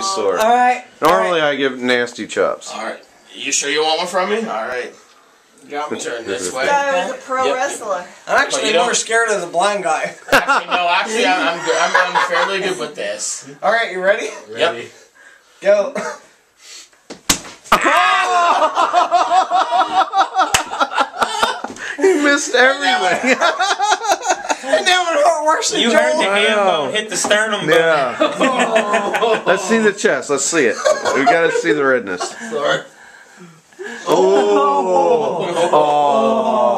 really sore. Alright. Normally I give nasty chops. Alright. You sure you want one from me? Alright. Got me turn this way. Guy was a pro wrestler. I'm actually more scared of the blind guy. Actually, I'm fairly good with this. Alright, you ready? Yep. Go. He missed everything. And that would hurt worse than You Joel. heard the ham bone hit the sternum bone. Yeah. Let's see the chest. Let's see it. We gotta see the redness. Sorry. Oh.